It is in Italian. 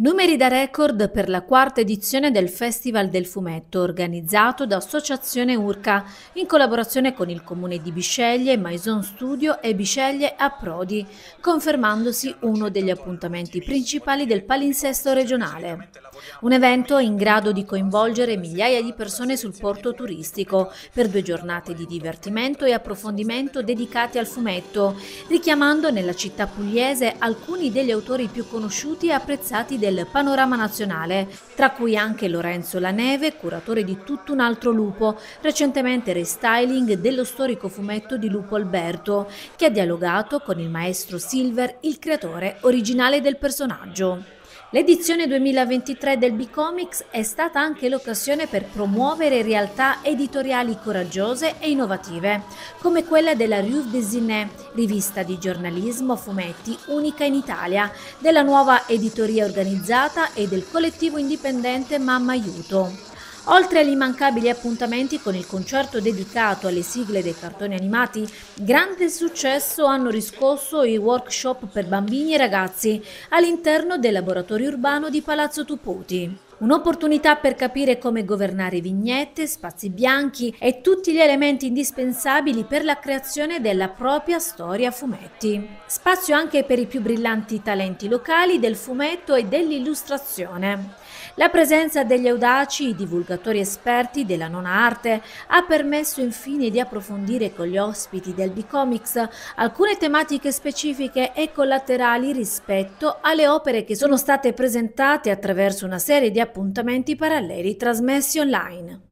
Numeri da record per la quarta edizione del Festival del Fumetto, organizzato da Associazione Urca, in collaborazione con il Comune di Bisceglie, Maison Studio e Bisceglie Approdi, confermandosi uno degli appuntamenti principali del palinsesto regionale. Un evento in grado di coinvolgere migliaia di persone sul porto turistico per 2 giornate di divertimento e approfondimento dedicati al fumetto, richiamando nella città pugliese alcuni degli autori più conosciuti e apprezzati del panorama nazionale, tra cui anche Lorenzo Laneve, curatore di Tutto un altro lupo, recentemente restyling dello storico fumetto di Lupo Alberto, che ha dialogato con il maestro Silver, il creatore originale del personaggio. L'edizione 2023 del Bicomics è stata anche l'occasione per promuovere realtà editoriali coraggiose e innovative, come quella della Rue Dessinée, rivista di giornalismo a fumetti unica in Italia, della nuova editoria organizzata e del collettivo indipendente Mamma Aiuto. Oltre agli immancabili appuntamenti con il concerto dedicato alle sigle dei cartoni animati, grande successo hanno riscosso i workshop per bambini e ragazzi all'interno del laboratorio urbano di Palazzo Tuputi. Un'opportunità per capire come governare vignette, spazi bianchi e tutti gli elementi indispensabili per la creazione della propria storia a fumetti. Spazio anche per i più brillanti talenti locali del fumetto e dell'illustrazione. La presenza degli audaci divulgatori esperti della nona arte ha permesso infine di approfondire con gli ospiti del Bicomics alcune tematiche specifiche e collaterali rispetto alle opere che sono state presentate attraverso una serie di appuntamenti paralleli trasmessi online.